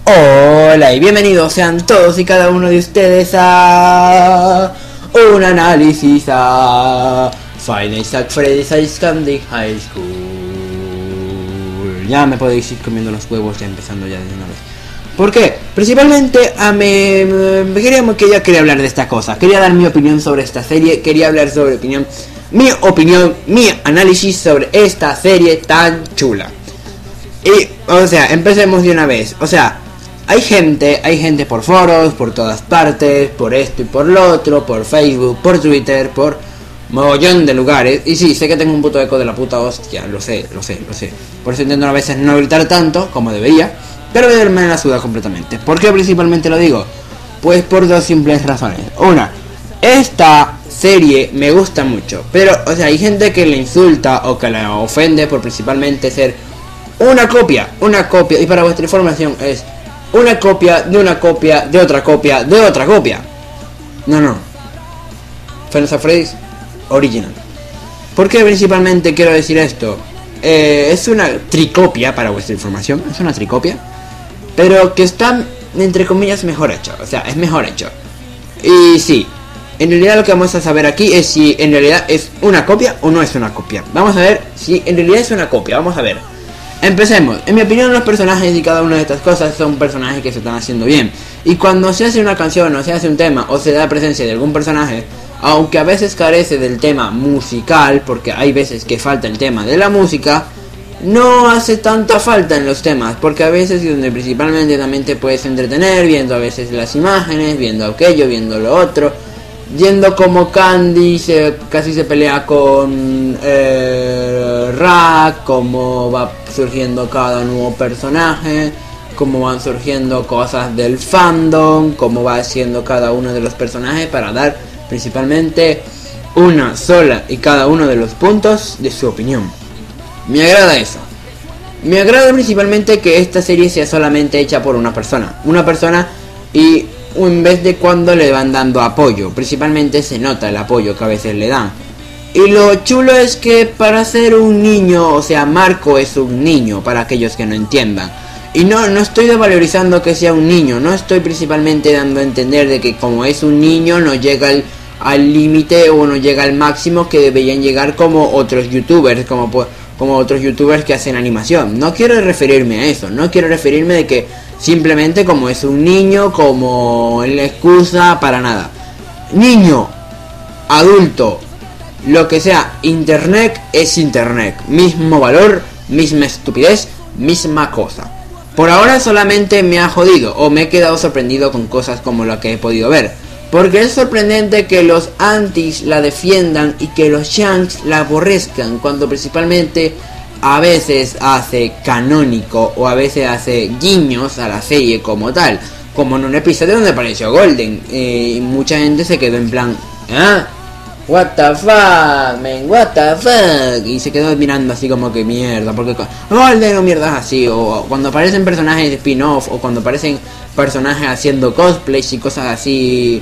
Hola y bienvenidos sean todos y cada uno de ustedes a un análisis a Five Nights at Freddy's Ice Candy High School. Ya me podéis ir comiendo los huevos ya empezando ya de una vez. ¿Por qué? Principalmente quería hablar de esta cosa. Quería dar mi opinión sobre esta serie. Quería hablar sobre mi análisis sobre esta serie tan chula. Y, o sea, empecemos de una vez. O sea, hay gente por foros, por todas partes, por esto y por lo otro, por Facebook, por Twitter, por mogollón de lugares. Y sí, sé que tengo un puto eco de la puta hostia, lo sé. Por eso intento a veces no gritar tanto como debería, pero me la suda completamente. ¿Por qué principalmente lo digo? Pues por dos simples razones. Una, esta serie me gusta mucho, pero, o sea, hay gente que le insulta o que la ofende por principalmente ser una copia, y para vuestra información es una copia de una copia de otra copia de otra copia. No. Five Nights at Freddy's original. ¿Por qué principalmente quiero decir esto? Es una tricopia, para vuestra información, es una tricopia, pero que está, entre comillas, mejor hecho. O sea, es mejor hecho. Y sí, en realidad lo que vamos a saber aquí es si en realidad es una copia o no es una copia. Vamos a ver si en realidad es una copia, vamos a ver. Empecemos. En mi opinión, los personajes y cada una de estas cosas son personajes que se están haciendo bien. Y cuando se hace una canción o se hace un tema o se da presencia de algún personaje, aunque a veces carece del tema musical, porque hay veces que falta el tema de la música, no hace tanta falta en los temas, porque a veces donde principalmente también te puedes entretener viendo a veces las imágenes, viendo aquello, viendo lo otro, viendo como Candy casi se pelea con Rack, cómo va surgiendo cada nuevo personaje, cómo van surgiendo cosas del fandom, cómo va haciendo cada uno de los personajes para dar principalmente una sola y cada uno de los puntos de su opinión. Me agrada eso. Me agrada principalmente que esta serie sea solamente hecha por una persona y en vez de cuando le van dando apoyo, principalmente se nota el apoyo que a veces le dan. Y lo chulo es que para ser un niño, o sea, Marco es un niño, para aquellos que no entiendan. Y no estoy devalorizando que sea un niño, no estoy principalmente dando a entender de que como es un niño no llega al límite o no llega al máximo que deberían llegar como otros youtubers, como otros youtubers que hacen animación. No quiero referirme a eso, no quiero referirme de que simplemente como es un niño, como la excusa para nada. Niño, adulto, lo que sea, internet es internet. Mismo valor, misma estupidez, misma cosa. Por ahora solamente me ha jodido o me he quedado sorprendido con cosas como lo que he podido ver. Porque es sorprendente que los antis la defiendan y que los shanks la aborrezcan, cuando principalmente a veces hace canónico o a veces hace guiños a la serie como tal, como en un episodio donde apareció Golden, y mucha gente se quedó en plan what the fuck, man, what the fuck, y se quedó mirando así como que mierda, porque Golden o mierdas así, o cuando aparecen personajes de spin-off, o cuando aparecen personajes haciendo cosplays y cosas así,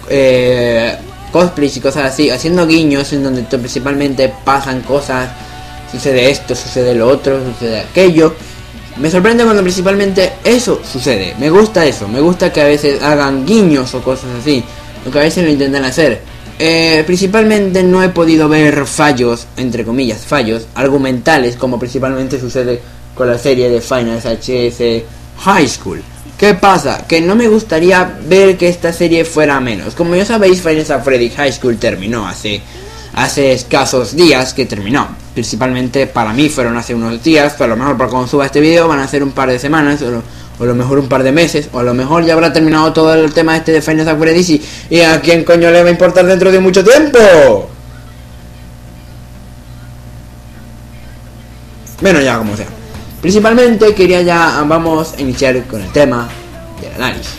haciendo guiños en donde principalmente pasan cosas, sucede esto, sucede lo otro, sucede aquello. Me sorprende cuando principalmente eso sucede. Me gusta eso, me gusta que a veces hagan guiños o cosas así, aunque a veces lo intentan hacer. Principalmente no he podido ver fallos, entre comillas, fallos argumentales, como principalmente sucede con la serie de Five Nights at High School. ¿Qué pasa? Que no me gustaría ver que esta serie fuera menos. Como ya sabéis, Five Nights at Freddy's High School terminó hace escasos días que terminó. Principalmente para mí fueron hace unos días, pero a lo mejor para cuando suba este video van a ser un par de semanas, o a lo mejor un par de meses, o a lo mejor ya habrá terminado todo el tema este de Five Nights at Freddy's y a quién coño le va a importar dentro de mucho tiempo. Bueno, ya como sea. Principalmente vamos a iniciar con el tema del análisis.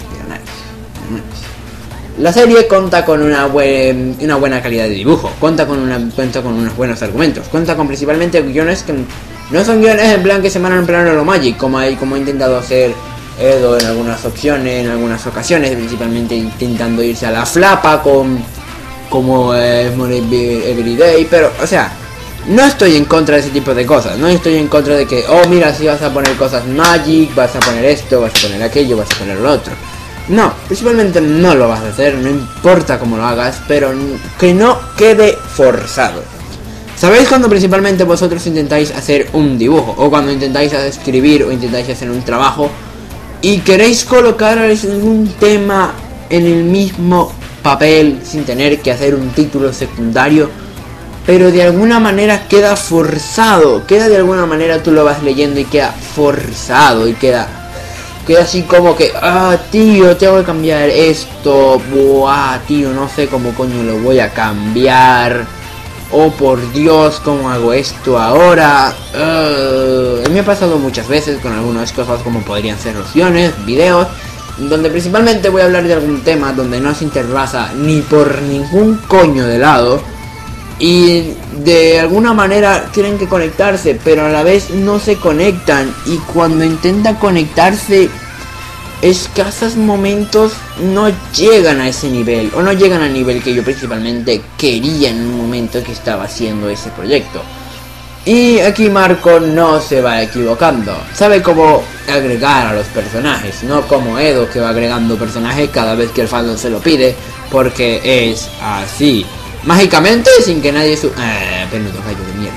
La serie cuenta con una buena calidad de dibujo, cuenta con unos buenos argumentos, cuenta con principalmente guiones que no son guiones en plan que se mandan en plano lo Magic, como ha intentado hacer Edo en algunas opciones, en algunas ocasiones, principalmente intentando irse a la flapa como Everyday, pero, o sea, No estoy en contra de ese tipo de cosas, no estoy en contra de que, oh mira, si vas a poner cosas magic, vas a poner esto, vas a poner aquello, vas a poner lo otro. No, principalmente no lo vas a hacer, no importa cómo lo hagas, pero que no quede forzado. ¿Sabéis cuando principalmente vosotros intentáis hacer un dibujo? O cuando intentáis escribir o intentáis hacer un trabajo y queréis colocar algún tema en el mismo papel sin tener que hacer un título secundario, pero de alguna manera queda forzado, queda de alguna manera, tú lo vas leyendo y queda forzado y queda así como que, tío, tengo que cambiar esto, buah, tío, no sé cómo coño lo voy a cambiar, oh por Dios, cómo hago esto ahora. Me ha pasado muchas veces con algunas cosas como podrían ser lociones, videos, donde principalmente voy a hablar de algún tema donde no se interlaza ni por ningún coño de lado y de alguna manera tienen que conectarse, pero a la vez no se conectan, y cuando intentan conectarse, escasos momentos no llegan a ese nivel, o no llegan al nivel que yo principalmente quería en un momento que estaba haciendo ese proyecto. Y aquí Marco no se va equivocando, sabe cómo agregar a los personajes, no como Edo, que va agregando personajes cada vez que el fandom se lo pide, porque es así. Mágicamente, sin que nadie peludo gallo de mierda.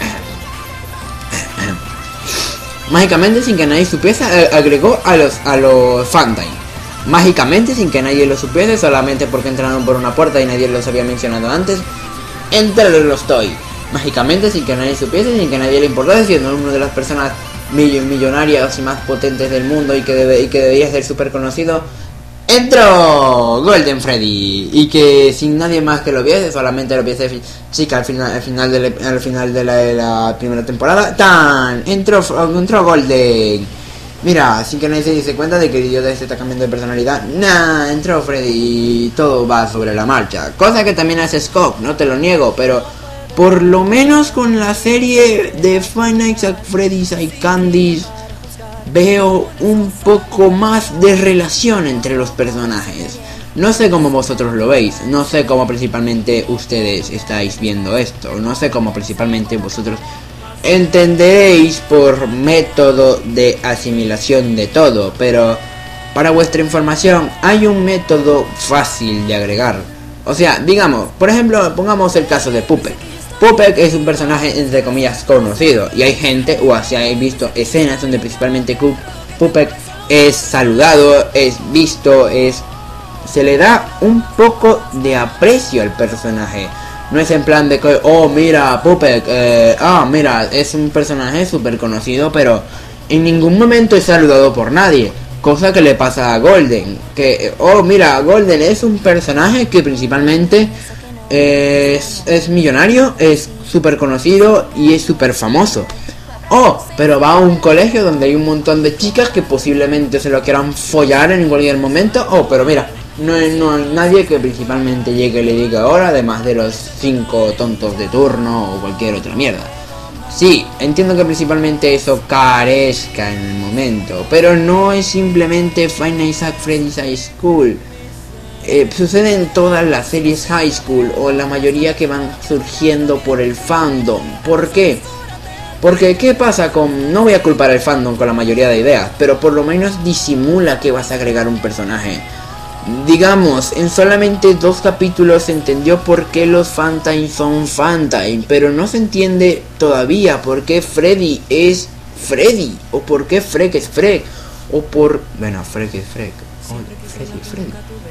Mágicamente, sin que nadie supiese, agregó a los Fantine. Mágicamente, sin que nadie lo supiese, solamente porque entraron por una puerta y nadie los había mencionado antes, entre los Toy. Mágicamente, sin que nadie supiese, sin que nadie le importase, siendo una de las personas millonarias y más potentes del mundo y que debería ser súper conocido, entró Golden Freddy, y que sin nadie más que lo viese, solamente lo viese chica al final de la primera temporada, entró Golden. Mira, sin que nadie se diese cuenta de que el idiota se está cambiando de personalidad, entró Freddy y todo va sobre la marcha, cosa que también hace Scott, no te lo niego, pero por lo menos con la serie de Five Nights at Freddy's y Candies veo un poco más de relación entre los personajes. No sé cómo vosotros lo veis, no sé cómo principalmente ustedes estáis viendo esto, no sé cómo principalmente vosotros entenderéis por método de asimilación de todo, pero para vuestra información hay un método fácil de agregar. O sea, digamos, por ejemplo, pongamos el caso de Puppet. Puppet es un personaje entre comillas conocido, y hay gente, o así he visto escenas donde principalmente Puppet es saludado, es visto, se le da un poco de aprecio al personaje. No es en plan de que, oh mira Puppet, mira, es un personaje súper conocido, pero en ningún momento es saludado por nadie. Cosa que le pasa a Golden, que, oh mira, Golden es un personaje que principalmente es millonario, es súper conocido y es súper famoso. Pero va a un colegio donde hay un montón de chicas que posiblemente se lo quieran follar en cualquier momento. Pero mira, no hay nadie que principalmente llegue y le diga ahora, además de los 5 tontos de turno o cualquier otra mierda. Sí, entiendo que principalmente eso carezca en el momento, pero no es simplemente Five Nights at Freddy's High School. Sucede en todas las series high school, o la mayoría que van surgiendo por el fandom. ¿Por qué? Porque ¿qué pasa con...? No voy a culpar al fandom con la mayoría de ideas, pero por lo menos disimula que vas a agregar un personaje. Digamos, en solamente 2 capítulos se entendió por qué los Fantine son Fantine, pero no se entiende todavía por qué Freddy es Freddy, o por qué Freck es Freck, o por... Bueno, Freck es Freck, Freddy es Freddy.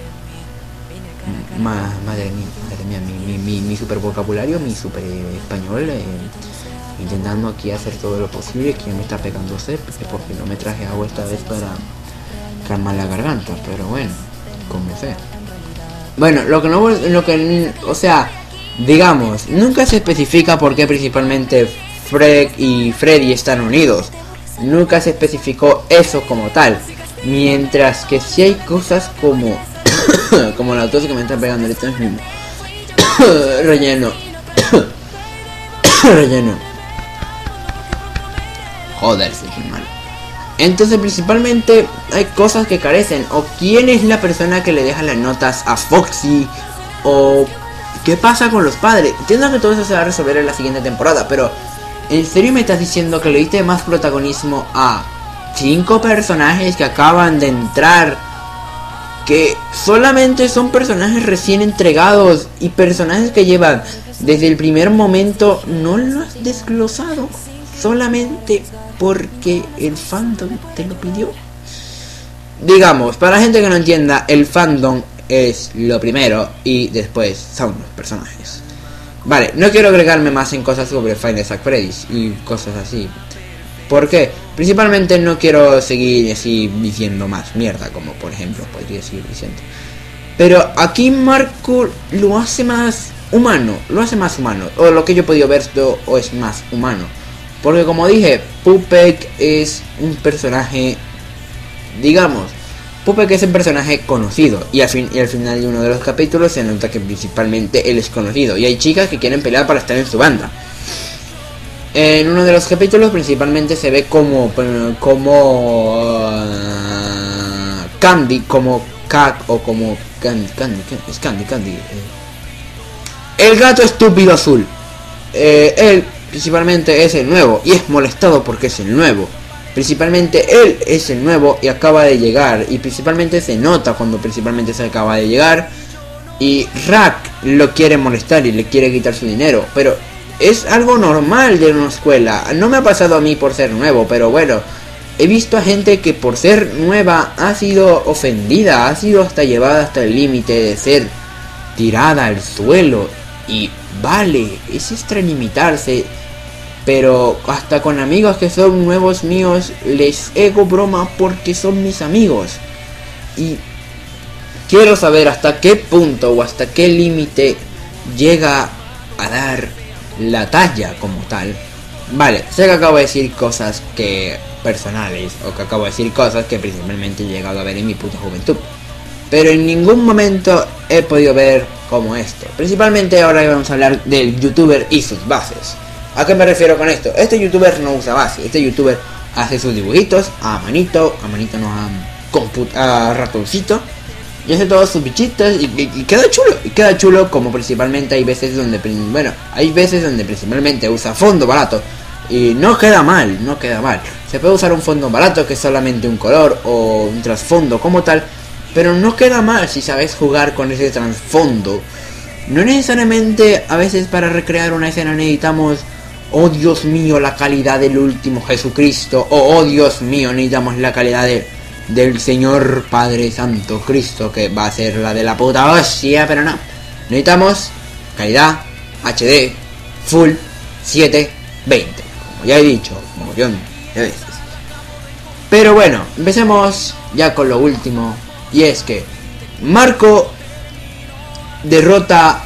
Madre mía, mi super vocabulario, mi super español, intentando aquí hacer todo lo posible, que me está pegando sed, porque no me traje agua esta vez para calmar la garganta, pero bueno, como sea. Bueno, o sea, digamos, nunca se especifica por qué principalmente Freck y Freddy están unidos, nunca se especificó eso como tal, mientras que si hay cosas como como la tos que me está pegando ahorita mismo. Relleno. Relleno. Joder, sí, qué mal. Entonces principalmente hay cosas que carecen. O quién es la persona que le deja las notas a Foxy, o ¿qué pasa con los padres? Entiendo que todo eso se va a resolver en la siguiente temporada, pero ¿en serio me estás diciendo que le diste más protagonismo a 5 personajes que acaban de entrar, que solamente son personajes recién entregados y personajes que llevan desde el primer momento? No lo has desglosado solamente porque el fandom te lo pidió. Digamos, para la gente que no entienda, el fandom es lo primero y después son los personajes. Vale, no quiero agregarme más en cosas sobre Five Nights at Freddy's y cosas así. ¿Por qué? Principalmente no quiero seguir así diciendo más mierda, como por ejemplo podría seguir diciendo. Pero aquí Marco lo hace más humano, o lo que yo he podido ver o es más humano. Porque como dije, Puppet es un personaje, digamos, Puppet es un personaje conocido, y al final de uno de los capítulos se nota que principalmente él es conocido, y hay chicas que quieren pelear para estar en su banda. En uno de los capítulos principalmente se ve como Candy, como Cat o como Candy. El gato estúpido azul. Él principalmente es el nuevo y es molestado porque es el nuevo. Principalmente él es el nuevo y acaba de llegar, y principalmente se nota cuando principalmente se acaba de llegar, y Rack lo quiere molestar y le quiere quitar su dinero, pero es algo normal de una escuela. No me ha pasado a mí por ser nuevo, pero bueno, he visto a gente que por ser nueva ha sido ofendida, ha sido hasta llevada hasta el límite de ser tirada al suelo, y vale, es extralimitarse. Pero hasta con amigos que son nuevos míos les hago broma porque son mis amigos. Y quiero saber hasta qué punto o hasta qué límite llega a dar la talla como tal. Vale, sé que acabo de decir cosas que personales, o que acabo de decir cosas que principalmente he llegado a ver en mi puta juventud, pero en ningún momento he podido ver como esto. Principalmente ahora vamos a hablar del youtuber y sus bases. ¿A qué me refiero con esto? Este youtuber no usa base, este youtuber hace sus dibujitos a manito no, a ratoncito, y hace todos sus bichitos y queda chulo, como principalmente hay veces donde, principalmente usa fondo barato y no queda mal. Se puede usar un fondo barato que es solamente un color o un trasfondo como tal, pero no queda mal si sabes jugar con ese trasfondo. No necesariamente a veces para recrear una escena necesitamos, oh Dios mío, la calidad del último Jesucristo, o oh Dios mío, necesitamos la calidad del Señor Padre Santo Cristo, que va a ser la de la puta hostia, pero no. Necesitamos calidad HD Full 720, como ya he dicho un montón de veces. Pero bueno, empecemos ya con lo último, y es que Marco derrota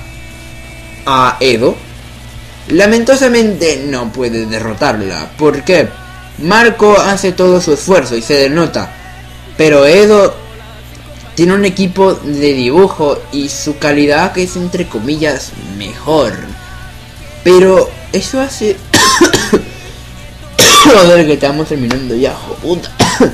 a Edo. Lamentosamente no puede derrotarla, porque Marco hace todo su esfuerzo y se denota, pero Edo tiene un equipo de dibujo y su calidad que es entre comillas mejor, pero eso hace joder, que estamos terminando ya, puta.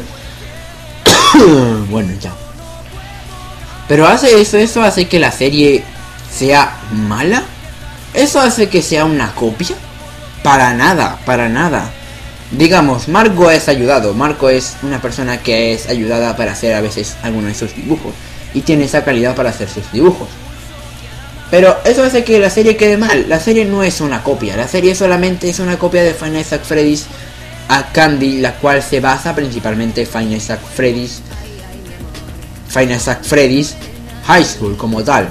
Bueno, ya. Pero eso hace que la serie sea mala. ¿Eso hace que sea una copia? Para nada. Digamos, Marco es ayudado. Marco es una persona que es ayudada para hacer a veces algunos de sus dibujos, y tiene esa calidad para hacer sus dibujos. Pero eso hace que la serie quede mal. La serie no es una copia. La serie solamente es una copia de Five Nights at Freddy's a Candy, la cual se basa principalmente en Five Nights at Freddy's High School como tal.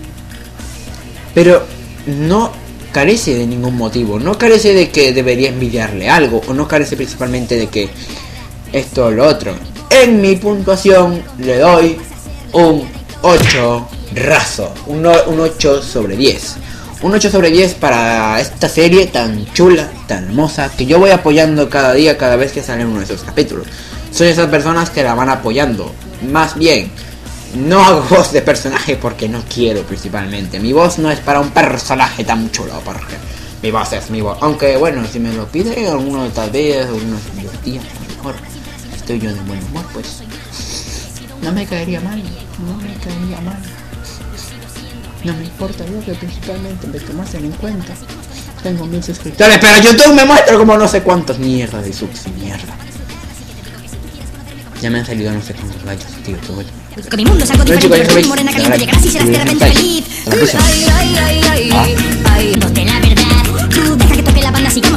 Pero no carece de ningún motivo, no carece de que debería envidiarle algo, o no carece principalmente de que esto o lo otro. En mi puntuación le doy un 8 raso, un 8 sobre 10. Un 8 sobre 10 para esta serie tan chula, tan hermosa, que yo voy apoyando cada día, cada vez que sale uno de esos capítulos. Soy esas personas que la van apoyando. Más bien, no hago voz de personaje porque no quiero principalmente. Mi voz no es para un personaje tan chulo, porque mi voz es mi voz. Aunque bueno, si me lo pide alguno tal vez, algunos días, a lo mejor estoy yo de buen humor, pues no me caería mal. No me importa yo que principalmente me tomasen en cuenta. Tengo 1000 suscriptores, pero YouTube me muestra como no sé cuántos mierda de subs y mierda. Ya me han salido no sé cuántos likes, tío, qué bueno. Con mi mundo salgo diferente, morena caliente, llegarás y serás de repente feliz. Ay, ay, ay, ay, ay, ay, ponte la verdad. Tú deja que toque la banda así que